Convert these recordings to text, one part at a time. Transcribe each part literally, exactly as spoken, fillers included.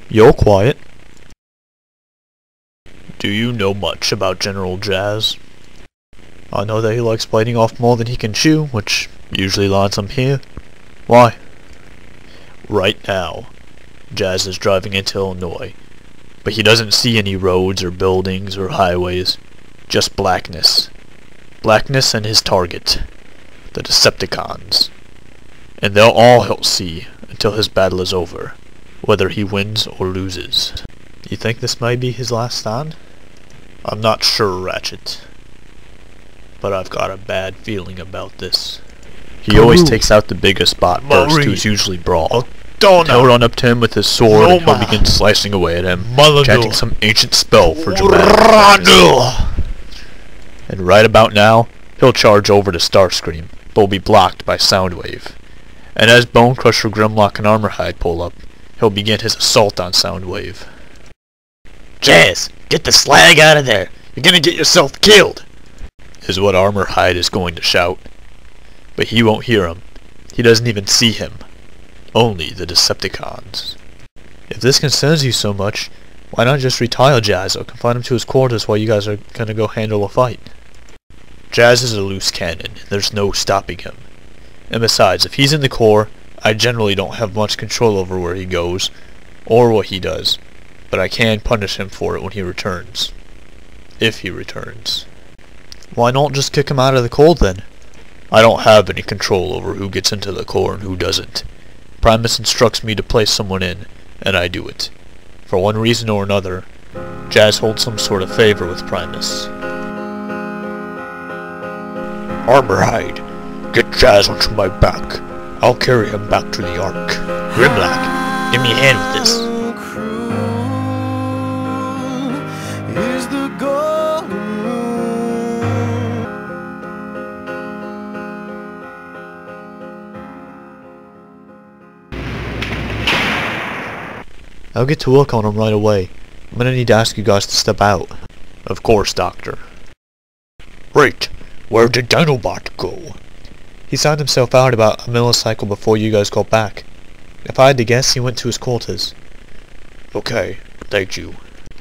You're quiet. Do you know much about General Jazz? I know that he likes biting off more than he can chew, which usually lands him here. Why? Right now, Jazz is driving into Illinois, but he doesn't see any roads or buildings or highways, just blackness. Blackness and his target, the Decepticons. And they're all he'll see until his battle is over, whether he wins or loses. You think this might be his last stand? I'm not sure, Ratchet. But I've got a bad feeling about this. He Ooh. always takes out the biggest spot first, Marie. who's usually Brawl. He'll run up to him with his sword Roma. and he'll begin slicing away at him, Malado. chanting some ancient spell for dramatic And right about now, he'll charge over to Starscream, but will be blocked by Soundwave. And as Bonecrusher, Grimlock, and Armorhide pull up, he'll begin his assault on Soundwave. Jazz, get the slag out of there! You're gonna get yourself killed! Is what Armorhide is going to shout. But he won't hear him. He doesn't even see him. Only the Decepticons. If this concerns you so much, why not just retire Jazz or confine him to his quarters while you guys are gonna go handle a fight? Jazz is a loose cannon. There's no stopping him. And besides, if he's in the core, I generally don't have much control over where he goes, or what he does. But I can punish him for it when he returns. If he returns. Why not just kick him out of the cold then? I don't have any control over who gets into the core and who doesn't. Primus instructs me to place someone in, and I do it. For one reason or another, Jazz holds some sort of favor with Primus. Armorhide, get Jazz onto my back. I'll carry him back to the Ark. Grimlock, give me a hand with this. I'll get to work on him right away. I'm gonna need to ask you guys to step out. Of course, Doctor. Right, where did Dinobot go? He signed himself out about a millicycle before you guys got back. If I had to guess, he went to his quarters. Okay, thank you.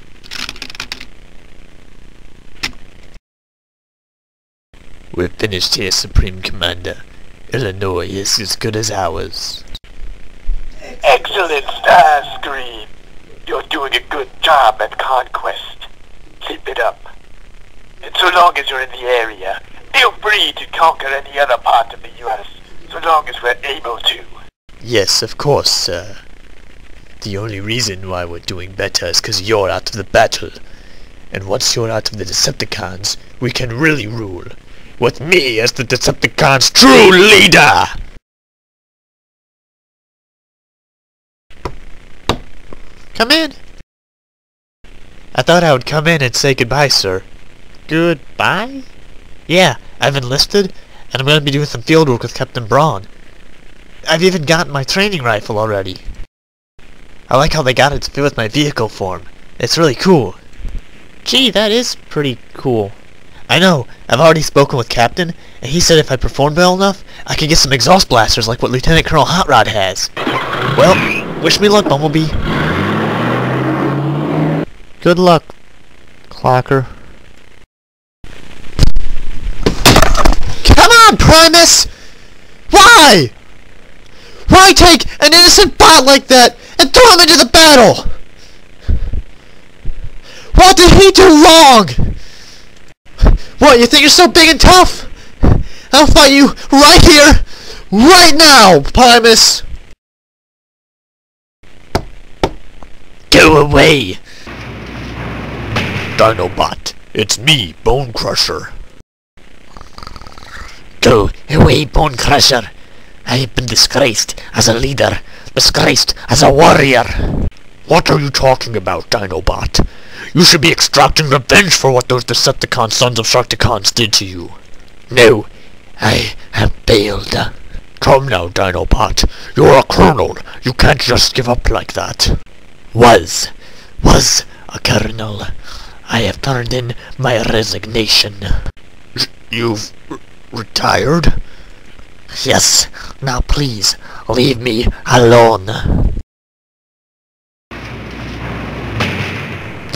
We're finished here, Supreme Commander. Illinois is as good as ours. Excellent, Starscream! You're doing a good job at Conquest. Keep it up. And so long as you're in the area, feel free to conquer any other part of the U S, so long as we're able to. Yes, of course, sir. The only reason why we're doing better is because you're out of the battle. And once you're out of the Decepticons, we can really rule. With me as the Decepticons' true leader! Come in! I thought I would come in and say goodbye, sir. Goodbye? Yeah, I've enlisted, and I'm going to be doing some field work with Captain Braun. I've even gotten my training rifle already. I like how they got it to fit with my vehicle form. It's really cool. Gee, that is pretty cool. I know, I've already spoken with Captain, and he said if I performed well enough, I could get some exhaust blasters like what Lieutenant Colonel Hot Rod has. Well, wish me luck, Bumblebee. Good luck, Clocker. Come on, Primus! Why? Why take an innocent bot like that and throw him into the battle? What did he do wrong? What, you think you're so big and tough? I'll fight you right here, right now, Primus! Go away! Dinobot, it's me, Bonecrusher. Go away, Bonecrusher. I have been disgraced as a leader, disgraced as a warrior. What are you talking about, Dinobot? You should be extracting revenge for what those Decepticon sons of Sharkticons did to you. No, I have failed. Come now, Dinobot. You're a colonel. You can't just give up like that. Was. Was a colonel. I have turned in my resignation. You've r retired? Yes. Now please, leave me alone.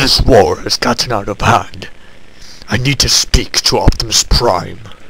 This war has gotten out of hand. I need to speak to Optimus Prime.